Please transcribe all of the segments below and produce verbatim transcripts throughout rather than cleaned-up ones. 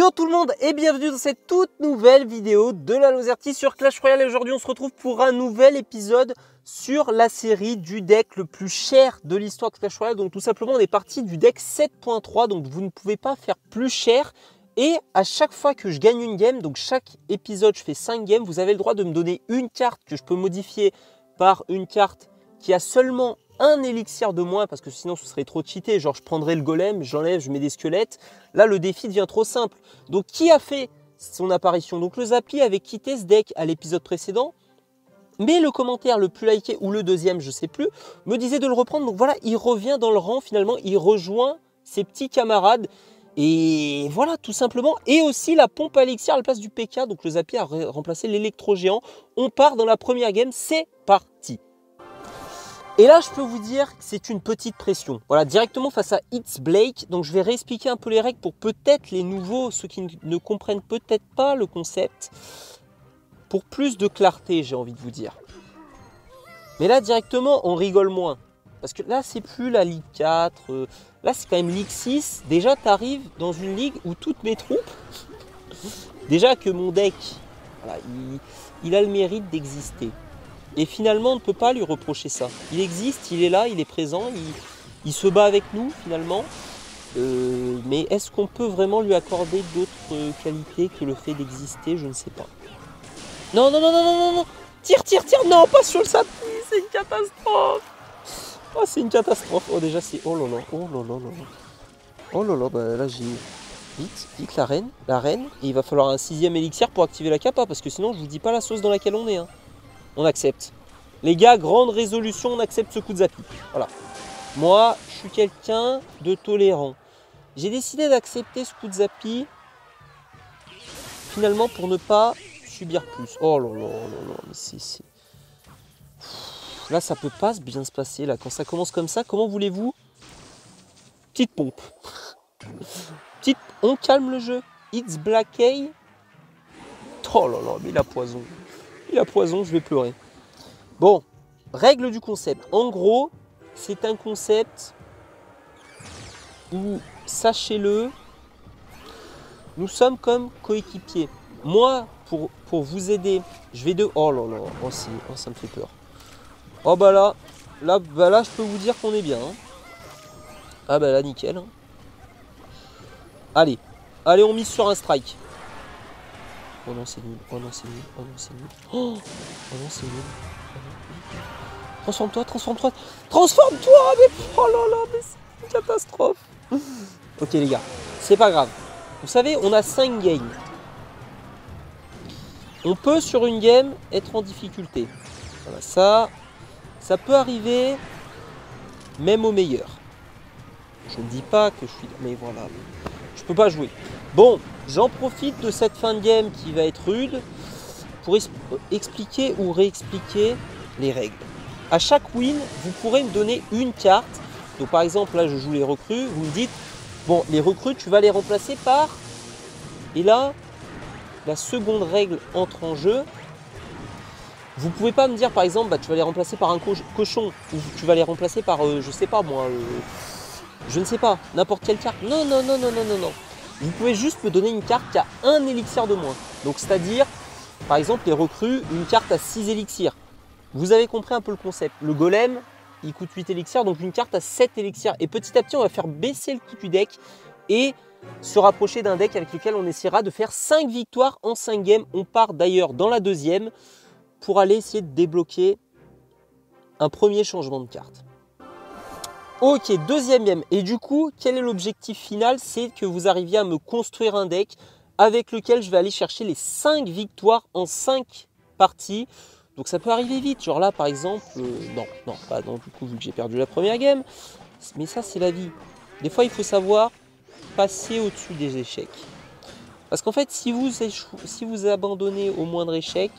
Hello tout le monde et bienvenue dans cette toute nouvelle vidéo de la Lozerty sur Clash Royale. Et aujourd'hui on se retrouve pour un nouvel épisode sur la série du deck le plus cher de l'histoire de Clash Royale. Donc tout simplement on est parti du deck sept point trois, donc vous ne pouvez pas faire plus cher. Et à chaque fois que je gagne une game, donc chaque épisode je fais cinq games, vous avez le droit de me donner une carte que je peux modifier par une carte qui a seulement un élixir de moins, parce que sinon ce serait trop cheaté, genre je prendrais le golem, j'enlève, je mets des squelettes. Là le défi devient trop simple. Donc qui a fait son apparition? Donc le Zappy avait quitté ce deck à l'épisode précédent, mais le commentaire le plus liké, ou le deuxième je sais plus, me disait de le reprendre. Donc voilà, il revient dans le rang finalement, il rejoint ses petits camarades. Et voilà, tout simplement. Et aussi la pompe à élixir à la place du P K. Donc le Zappy a remplacé l'électro-géant. On part dans la première game, c'est parti. Et là, je peux vous dire que c'est une petite pression. Voilà, directement face à It's Blake. Donc je vais réexpliquer un peu les règles pour peut-être les nouveaux, ceux qui ne comprennent peut-être pas le concept. Pour plus de clarté, j'ai envie de vous dire. Mais là, directement, on rigole moins. Parce que là, c'est plus la Ligue quatre. Euh, là, c'est quand même Ligue six. Déjà, tu arrives dans une ligue où toutes mes troupes... Déjà que mon deck, voilà, il, il a le mérite d'exister. Et finalement, on ne peut pas lui reprocher ça. Il existe, il est là, il est présent, il, il se bat avec nous, finalement. Euh, mais est-ce qu'on peut vraiment lui accorder d'autres qualités que le fait d'exister? Je ne sais pas. Non, non, non, non, non, non, non. Tire, tire, tire. Non, pas sur le Zappy, c'est une catastrophe. Oh, c'est une catastrophe. Oh, déjà, c'est... Oh là là, oh là là là là. Oh là là, bah là, j'ai... Vite, vite, la reine, la reine. Et il va falloir un sixième élixir pour activer la capa, parce que sinon, je vous dis pas la sauce dans laquelle on est. Hein. On accepte. Les gars, grande résolution, on accepte ce coup de Zappy. Voilà. Moi, je suis quelqu'un de tolérant. J'ai décidé d'accepter ce coup de Zappy, finalement, pour ne pas subir plus. Oh là là là là, mais c'est... Là, ça peut pas bien se passer, là. Quand ça commence comme ça, comment voulez-vous? Petite pompe. Petite... On calme le jeu. It's Black A. Oh là là, mais il a poison. Il a poison, je vais pleurer. Bon, règle du concept. En gros, c'est un concept où, sachez-le, nous sommes comme coéquipiers. Moi, pour, pour vous aider, je vais de... Oh là là, oh, oh, ça me fait peur. Oh bah là, là, bah là je peux vous dire qu'on est bien. Hein. Ah bah là, nickel. Hein. Allez, allez, on mise sur un strike. Oh non, c'est nul. Oh non, c'est nul. Oh non, c'est nul. Oh, oh non, c'est nul. Oh non. Transforme-toi, transforme-toi, transforme-toi. Mais oh là là, mais c'est une catastrophe. Ok les gars, c'est pas grave. Vous savez, on a cinq games. On peut sur une game être en difficulté. Voilà, ça, ça peut arriver même au meilleur. Je ne dis pas que je suis... Mais voilà, je peux pas jouer. Bon, j'en profite de cette fin de game qui va être rude pour expliquer ou réexpliquer les règles. À chaque win, vous pourrez me donner une carte. Donc par exemple, là je joue les recrues. Vous me dites, bon, les recrues, tu vas les remplacer par... Et là, la seconde règle entre en jeu. Vous pouvez pas me dire par exemple, bah, tu vas les remplacer par un co cochon. Ou tu vas les remplacer par, euh, je sais pas moi, euh, je ne sais pas, n'importe quelle carte. Non, non, non, non, non, non, non. Vous pouvez juste me donner une carte qui a un élixir de moins. Donc c'est-à-dire, par exemple, les recrues, une carte à six élixirs. Vous avez compris un peu le concept. Le golem, il coûte huit élixirs, donc une carte à sept élixirs. Et petit à petit, on va faire baisser le coût du deck et se rapprocher d'un deck avec lequel on essaiera de faire cinq victoires en cinq games. On part d'ailleurs dans la deuxième pour aller essayer de débloquer un premier changement de carte. Ok, deuxième game. Et du coup, quel est l'objectif final? C'est que vous arriviez à me construire un deck avec lequel je vais aller chercher les cinq victoires en cinq parties. Donc ça peut arriver vite, genre là par exemple, euh, non, non, pas non, du coup vu que j'ai perdu la première game, mais ça c'est la vie. Des fois il faut savoir passer au-dessus des échecs. Parce qu'en fait si vous, si vous abandonnez au moindre échec,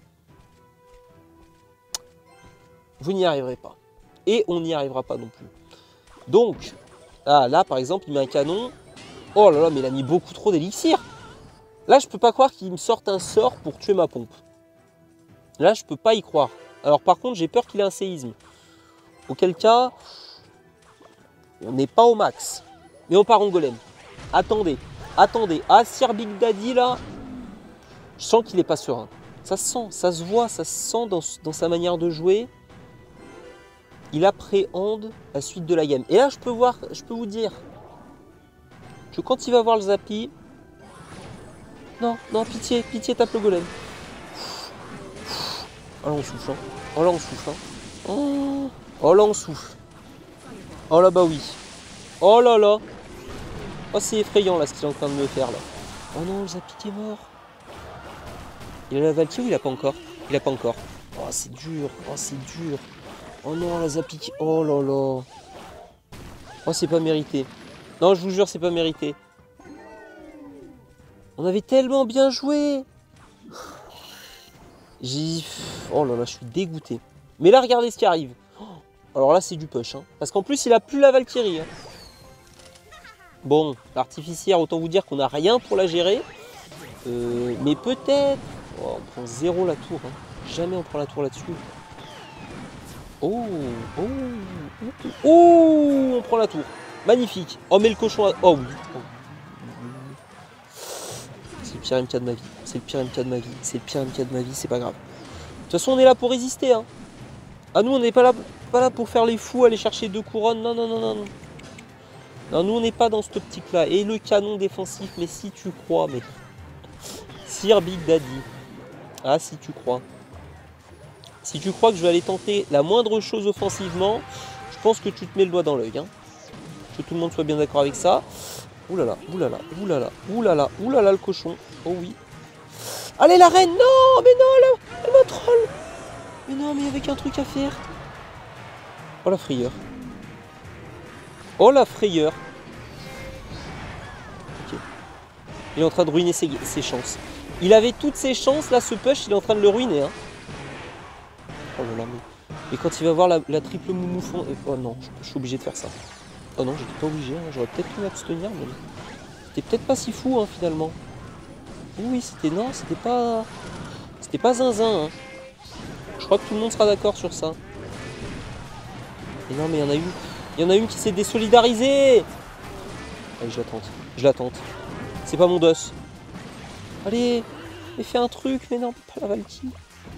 vous n'y arriverez pas. Et on n'y arrivera pas non plus. Donc, ah, là par exemple il met un canon, oh là là mais il a mis beaucoup trop d'élixir. Là je peux pas croire qu'il me sorte un sort pour tuer ma pompe. Là, je peux pas y croire. Alors par contre, j'ai peur qu'il ait un séisme. Auquel cas, on n'est pas au max. Mais on part en golem. Attendez. Attendez, ah, Sir Big Daddy, là, je sens qu'il n'est pas serein. Ça se sent, ça se voit, ça se sent dans, dans sa manière de jouer. Il appréhende la suite de la game. Et là, je peux voir, je peux vous dire que quand il va voir le Zappy... Non, non, pitié, pitié, tape le golem. Oh là, on souffle, hein. Oh là, on souffle, hein. Oh, oh là, on souffle. Oh là, bah oui. Oh là là. Oh, c'est effrayant, là, ce qu'il est en train de me faire, là. Oh non, le Zappy qui est mort. Il a la Valkyrie ou il a pas encore? Il a pas encore. Oh, c'est dur. Oh, c'est dur. Oh non, la Zappy qui... Oh là là. Oh, c'est pas mérité. Non, je vous jure, c'est pas mérité. On avait tellement bien joué. J'ai... Oh là là, je suis dégoûté. Mais là, regardez ce qui arrive. Alors là, c'est du push. Hein. Parce qu'en plus, il a plus la Valkyrie. Hein. Bon, l'artificière, autant vous dire qu'on n'a rien pour la gérer. Euh, mais peut-être... Oh, on prend zéro la tour. Hein. Jamais on prend la tour là-dessus. Oh, oh, oh, oh, on prend la tour. Magnifique. Oh, mais le cochon a... Oh oui. Oh. C'est le pire M K de ma vie. C'est le pire M K de ma vie. C'est le pire M K de ma vie. C'est pas grave. De toute façon, on est là pour résister. Hein. Ah, nous, on n'est pas là, pas là pour faire les fous, aller chercher deux couronnes. Non, non, non, non. Non, non nous, on n'est pas dans cette optique-là. Et le canon défensif, mais si tu crois, mais... Sir Big Daddy. Ah, si tu crois. Si tu crois que je vais aller tenter la moindre chose offensivement, je pense que tu te mets le doigt dans l'œil. Hein. Que tout le monde soit bien d'accord avec ça. Ouh là là, ouh là là, ouh là là, ouh là là, ouh là là, le cochon. Oh oui. Allez, la reine, non, mais non, elle, elle m'a troll. Mais non, mais avec un truc à faire. Oh la frayeur. Oh la frayeur. Ok. Il est en train de ruiner ses, ses chances. Il avait toutes ses chances, là, ce push, il est en train de le ruiner. Hein. Oh là là, mais... mais quand il va voir la, la triple moumoufon... Oh non, je, je suis obligé de faire ça. Oh non, j'étais pas obligé, hein. J'aurais peut-être pu m'abstenir, mais... C'était peut-être pas si fou, hein, finalement. Oui, c'était... Non, c'était pas... C'était pas zinzin, hein. Je crois que tout le monde sera d'accord sur ça. Et non, mais il y en a une... Il y en a une qui s'est désolidarisée. Allez, je la tente. Je la tente. C'est pas mon dos. Allez, mais fais un truc, mais non, pas la Valkyrie.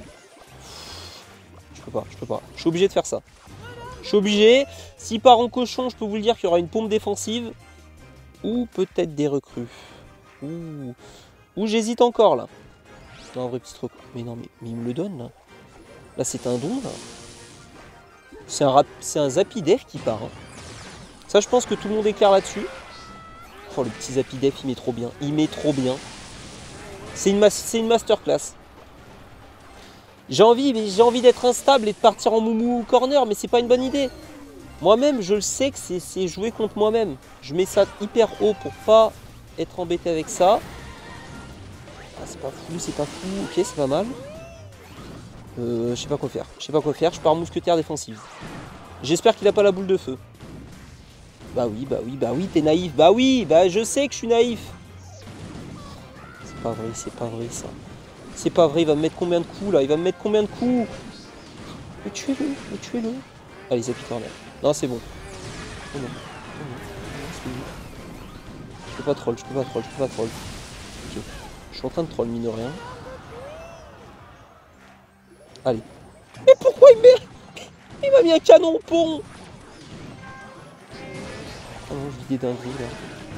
Je peux pas, je peux pas. Je suis obligé de faire ça. Je suis obligé. S'il part en cochon, je peux vous le dire qu'il y aura une pompe défensive. Ou peut-être des recrues. Ou, ou j'hésite encore là. Non, un vrai petit truc. Mais non, mais, mais il me le donne là. Là, c'est un don là. C'est un, un Zapidef qui part. Hein. Ça, je pense que tout le monde est clair là-dessus. Oh, le petit Zapidef, il met trop bien. Il met trop bien. C'est une, une masterclass. J'ai envie, j'ai envie d'être instable et de partir en moumou corner, mais c'est pas une bonne idée. Moi-même, je le sais que c'est jouer contre moi-même. Je mets ça hyper haut pour pas être embêté avec ça. Ah, c'est pas fou, c'est pas fou. Ok, c'est pas mal. Euh, je sais pas quoi faire. Je sais pas quoi faire. Je pars mousquetaire défensive. J'espère qu'il a pas la boule de feu. Bah oui, bah oui, bah oui, t'es naïf. Bah oui, bah je sais que je suis naïf. C'est pas vrai, c'est pas vrai ça. C'est pas vrai, il va me mettre combien de coups là? Il va me mettre combien de coups? Mais tuez-le, mais tuez-le. Allez, Zappy corner. Non, c'est bon. Oh non. Oh non. Oh non, je peux pas troll, je peux pas troll, je peux pas troll. Ok. Je suis en train de troll, mine de rien. Allez. Mais pourquoi il met... Il m'a mis un canon au pont. Oh non, je vis des dingueries là.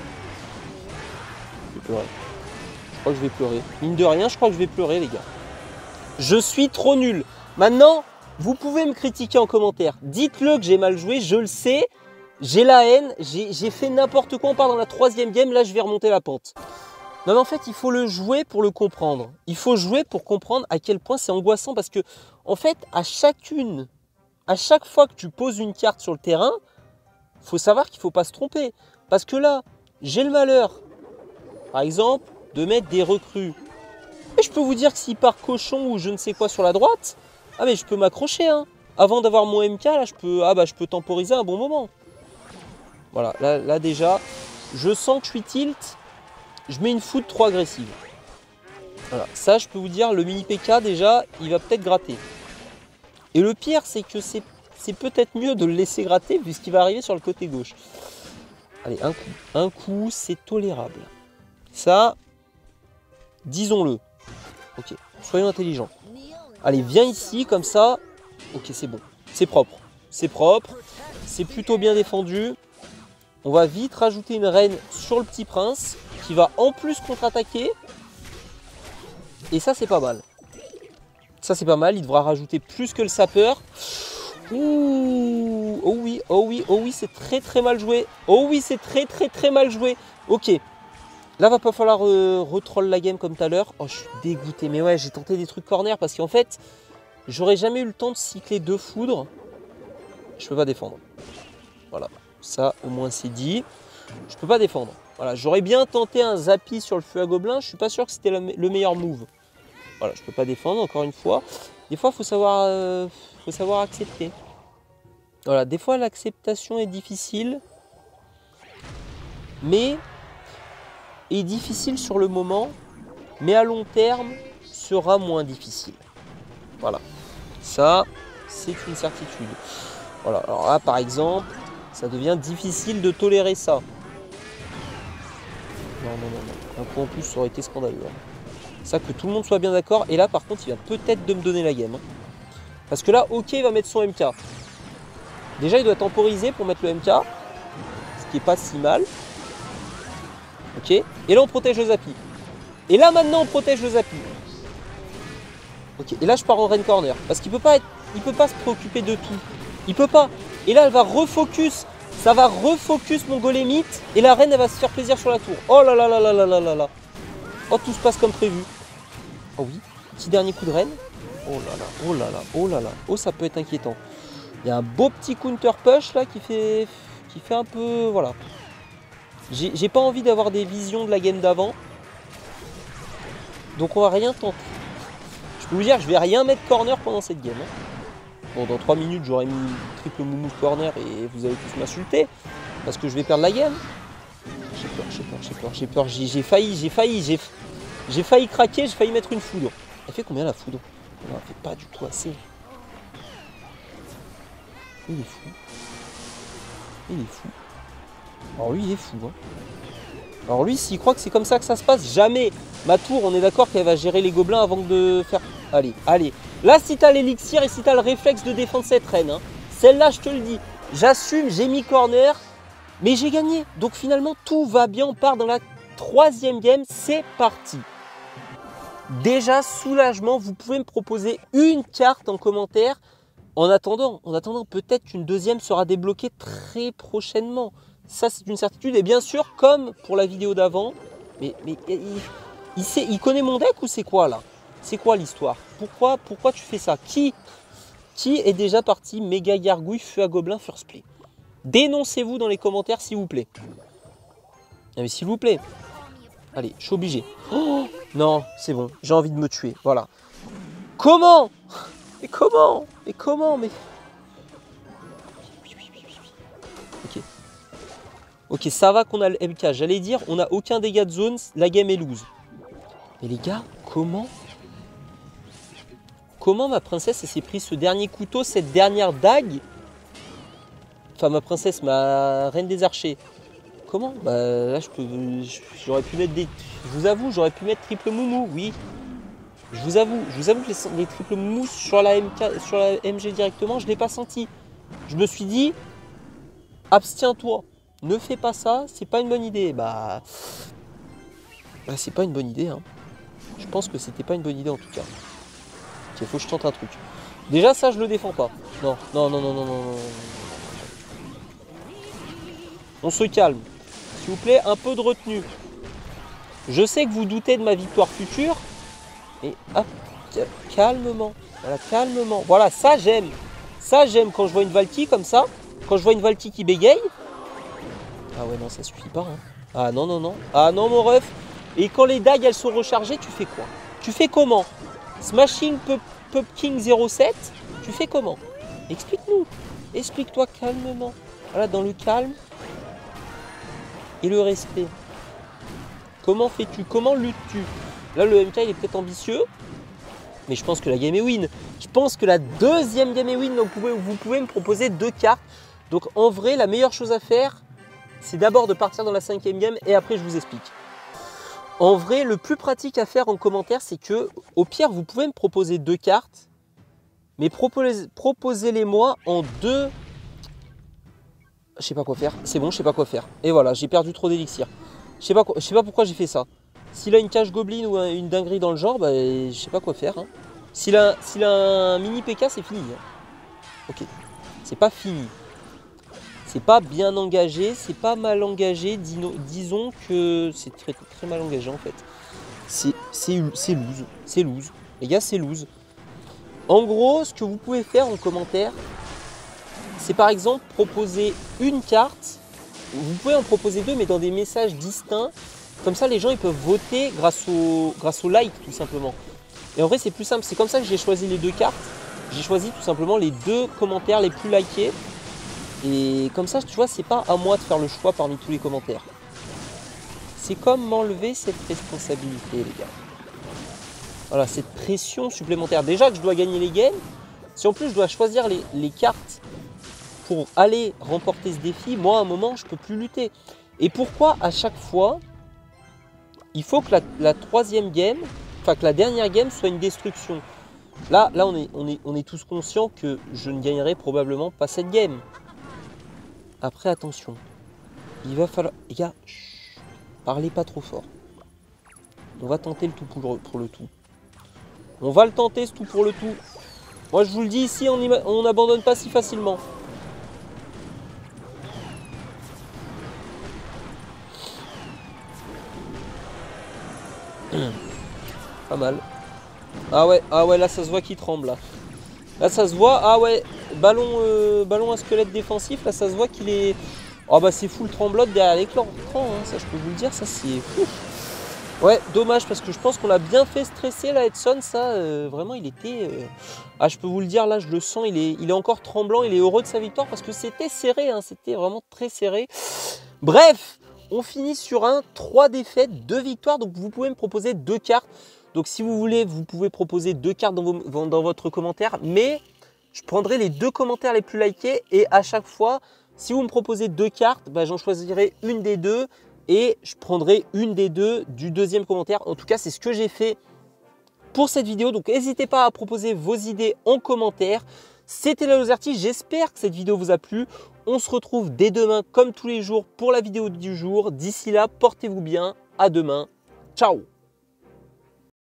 Je vais pleurer. Je crois que je vais pleurer. Mine de rien, je crois que je vais pleurer, les gars. Je suis trop nul. Maintenant, vous pouvez me critiquer en commentaire. Dites-le que j'ai mal joué, je le sais. J'ai la haine, j'ai fait n'importe quoi. On part dans la troisième game, là, je vais remonter la pente. Non, mais en fait, il faut le jouer pour le comprendre. Il faut jouer pour comprendre à quel point c'est angoissant. Parce que, en fait, à chacune, à chaque fois que tu poses une carte sur le terrain, il faut savoir qu'il ne faut pas se tromper. Parce que là, j'ai le malheur, par exemple, de mettre des recrues. Et je peux vous dire que s'il part cochon ou je ne sais quoi sur la droite, ah mais je peux m'accrocher. Hein. Avant d'avoir mon M K, là, je peux, ah bah, je peux temporiser un bon moment. Voilà, là, là déjà, je sens que je suis tilt. Je mets une foot trop agressive. Voilà, ça je peux vous dire, le mini P K déjà, il va peut-être gratter. Et le pire, c'est que c'est peut-être mieux de le laisser gratter puisqu'il va arriver sur le côté gauche. Allez, un coup. Un coup, c'est tolérable. Ça, disons-le. Ok, soyons intelligents. Allez, viens ici, comme ça. Ok, c'est bon. C'est propre. C'est propre. C'est plutôt bien défendu. On va vite rajouter une reine sur le petit prince, qui va en plus contre-attaquer. Et ça, c'est pas mal. Ça, c'est pas mal. Il devra rajouter plus que le sapeur. Ouh, oh oui, oh oui, oh oui, c'est très très mal joué. Oh oui, c'est très très très mal joué. Ok. Là, va pas falloir euh, retroll la game comme tout à l'heure. Oh, je suis dégoûté. Mais ouais, j'ai tenté des trucs corner parce qu'en fait, j'aurais jamais eu le temps de cycler deux foudres. Je peux pas défendre. Voilà. Ça, au moins, c'est dit. Je peux pas défendre. Voilà. J'aurais bien tenté un zappi sur le feu à gobelin. Je suis pas sûr que c'était le meilleur move. Voilà, je peux pas défendre, encore une fois. Des fois, il faut savoir, euh, faut savoir accepter. Voilà, des fois, l'acceptation est difficile. Mais est difficile sur le moment, mais à long terme sera moins difficile. Voilà, ça c'est une certitude. Voilà, alors là par exemple, ça devient difficile de tolérer ça. Non, non, non, non. Un coup en plus, ça aurait été scandaleux. Hein. Ça, que tout le monde soit bien d'accord. Et là, par contre, il vient peut-être de me donner la game. Hein. Parce que là, ok, il va mettre son M K. Déjà, il doit temporiser pour mettre le M K. Ce qui est pas si mal. Ok, et là on protège le Zappi. Et là maintenant on protège le Zappi. Ok, et là je pars en Rain Corner. Parce qu'il peut pas être. Il peut pas se préoccuper de tout. Il peut pas. Et là elle va refocus. Ça va refocus mon golemite. Et la reine elle va se faire plaisir sur la tour. Oh là là là là là là là là. Oh, tout se passe comme prévu. Oh oui, petit dernier coup de reine. Oh là là, oh là là, oh là là. Oh, ça peut être inquiétant. Il y a un beau petit counter push là qui fait. Qui fait un peu. Voilà. J'ai pas envie d'avoir des visions de la game d'avant. Donc on va rien tenter. Je peux vous dire, je vais rien mettre corner pendant cette game. Hein. Bon, dans trois minutes, j'aurais mis triple moumou corner et vous allez tous m'insulter. Parce que je vais perdre la game. J'ai peur, j'ai peur, j'ai peur, j'ai peur. J'ai failli, j'ai failli, j'ai failli craquer, j'ai failli mettre une foudre. Elle fait combien la foudre? Non, elle fait pas du tout assez. Il est fou. Il est fou. Alors lui il est fou hein. Alors lui s'il croit que c'est comme ça que ça se passe, jamais. Ma tour on est d'accord qu'elle va gérer les gobelins avant de faire. Allez, allez. Là si t'as l'élixir et si t'as le réflexe de défendre cette reine hein, celle-là je te le dis. J'assume, j'ai mis corner, mais j'ai gagné. Donc finalement tout va bien, on part dans la troisième game, c'est parti. Déjà soulagement, vous pouvez me proposer une carte en commentaire. En attendant, en attendant peut-être qu'une deuxième sera débloquée très prochainement. Ça, c'est une certitude. Et bien sûr, comme pour la vidéo d'avant, mais, mais il, il, sait, il connaît mon deck ou c'est quoi là? C'est quoi l'histoire? Pourquoi, pourquoi tu fais ça? Qui, qui est déjà parti méga gargouille, feu à gobelin, first play? Dénoncez-vous dans les commentaires, s'il vous plaît. Ah, mais s'il vous plaît. Allez, je suis obligé. Oh, non, c'est bon. J'ai envie de me tuer. Voilà. Comment? Mais comment? Mais comment? Mais... Ok. Ok, ça va qu'on a le M K. J'allais dire, on n'a aucun dégât de zone, la game est loose. Mais les gars, comment? Comment ma princesse s'est pris ce dernier couteau, cette dernière dague? Enfin, ma princesse, ma reine des archers. Comment? Bah là, je peux, j'aurais pu mettre des... Je vous avoue, j'aurais pu mettre triple moumou, oui. Je vous avoue, je vous avoue que les, les triple moumou sur la, M K, sur la M G directement, je ne l'ai pas senti. Je me suis dit, abstiens-toi. Ne fais pas ça, c'est pas une bonne idée. Bah, bah c'est pas une bonne idée. Hein. Je pense que c'était pas une bonne idée en tout cas. Il faut que je tente un truc. Déjà ça je le défends pas. Non, non, non, non, non, non, non. On se calme. S'il vous plaît, un peu de retenue. Je sais que vous doutez de ma victoire future. Et hop, calmement. Voilà, calmement. Voilà, ça j'aime. Ça j'aime quand je vois une Valky comme ça. Quand je vois une Valky qui bégaye. Ah ouais, non, ça suffit pas. Hein. Ah non, non, non. Ah non, mon ref. Et quand les dagues, elles sont rechargées, tu fais quoi? Tu fais comment? Smashing Pop, Pop King zéro sept, tu fais comment? Explique-nous. Explique-toi calmement. Voilà, dans le calme et le respect. Comment fais-tu? Comment luttes-tu? Là, le M K, il est peut-être ambitieux. Mais je pense que la game est win. Je pense que la deuxième game est win. Donc, vous pouvez, vous pouvez me proposer deux cartes. Donc, en vrai, la meilleure chose à faire, c'est d'abord de partir dans la cinquième game et après je vous explique. En vrai, le plus pratique à faire en commentaire, c'est que, au pire, vous pouvez me proposer deux cartes, mais proposez, proposez-les moi en deux. Je sais pas quoi faire. C'est bon, je sais pas quoi faire. Et voilà, j'ai perdu trop d'élixir. Je sais pas, quoi... je sais pas pourquoi j'ai fait ça. S'il a une cage goblin ou une dinguerie dans le genre, bah, je sais pas quoi faire. Hein. S'il a, s'il a un mini P K, c'est fini. Hein. Ok, c'est pas fini. C'est pas bien engagé, c'est pas mal engagé. Dino, disons que c'est très, très mal engagé en fait. C'est loose, c'est loose. Les gars, c'est loose. En gros, ce que vous pouvez faire en commentaire, c'est par exemple proposer une carte. Vous pouvez en proposer deux, mais dans des messages distincts. Comme ça, les gens ils peuvent voter grâce au, grâce au like, tout simplement. Et en vrai, c'est plus simple. C'est comme ça que j'ai choisi les deux cartes. J'ai choisi tout simplement les deux commentaires les plus likés. Et comme ça, tu vois, c'est pas à moi de faire le choix parmi tous les commentaires. C'est comme m'enlever cette responsabilité, les gars. Voilà, cette pression supplémentaire. Déjà que je dois gagner les games, si en plus je dois choisir les, les cartes pour aller remporter ce défi, moi, à un moment, je peux plus lutter. Et pourquoi à chaque fois, il faut que la, la troisième game, enfin que la dernière game soit une destruction. Là, là on, est, on, est, on est tous conscients que je ne gagnerai probablement pas cette game. Après, attention. Il va falloir... Les gars, chut, parlez pas trop fort. On va tenter le tout pour, pour le tout. On va le tenter, ce tout pour le tout. Moi, je vous le dis ici, on n'abandonne pas si facilement. Pas mal. Ah ouais, ah ouais, là, ça se voit qu'il tremble, là. Là, ça se voit. Ah ouais, ballon, euh, ballon à squelette défensif, là, ça se voit qu'il est... Oh bah, c'est full tremblote derrière l'écran, hein, ça, je peux vous le dire, ça, c'est fou. Ouais, dommage parce que je pense qu'on l'a bien fait stresser là, Edson, ça, euh, vraiment il était... Euh... Ah, je peux vous le dire, là je le sens, il est, il est encore tremblant, il est heureux de sa victoire parce que c'était serré, hein, c'était vraiment très serré. Bref, on finit sur un trois défaites, deux victoires, donc vous pouvez me proposer deux cartes. Donc si vous voulez, vous pouvez proposer deux cartes dans, vos, dans votre commentaire, mais je prendrai les deux commentaires les plus likés et à chaque fois, si vous me proposez deux cartes, bah, j'en choisirai une des deux. Et je prendrai une des deux du deuxième commentaire. En tout cas, c'est ce que j'ai fait pour cette vidéo. Donc, n'hésitez pas à proposer vos idées en commentaire. C'était la Lozerty. J'espère que cette vidéo vous a plu. On se retrouve dès demain, comme tous les jours, pour la vidéo du jour. D'ici là, portez-vous bien. À demain. Ciao!